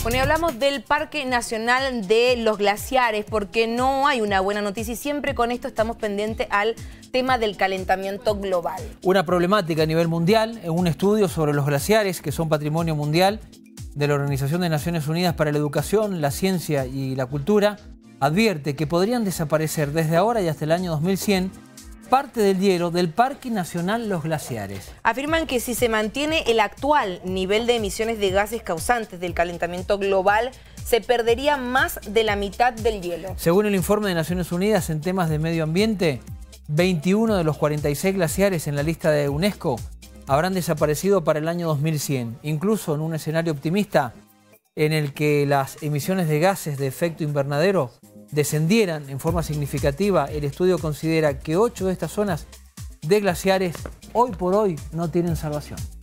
Bueno, y hablamos del Parque Nacional de los Glaciares porque no hay una buena noticia y siempre con esto estamos pendientes al tema del calentamiento global. Una problemática a nivel mundial, en un estudio sobre los glaciares que son patrimonio mundial de la Organización de Naciones Unidas para la Educación, la Ciencia y la Cultura, advierte que podrían desaparecer desde ahora y hasta el año 2100 parte del hielo del Parque Nacional Los Glaciares. Afirman que si se mantiene el actual nivel de emisiones de gases causantes del calentamiento global, se perdería más de la mitad del hielo. Según el informe de Naciones Unidas en temas de medio ambiente, 21 de los 46 glaciares en la lista de UNESCO habrán desaparecido para el año 2100, incluso en un escenario optimista en el que las emisiones de gases de efecto invernadero descendieran en forma significativa. El estudio considera que 8 de estas zonas de glaciares hoy por hoy no tienen salvación.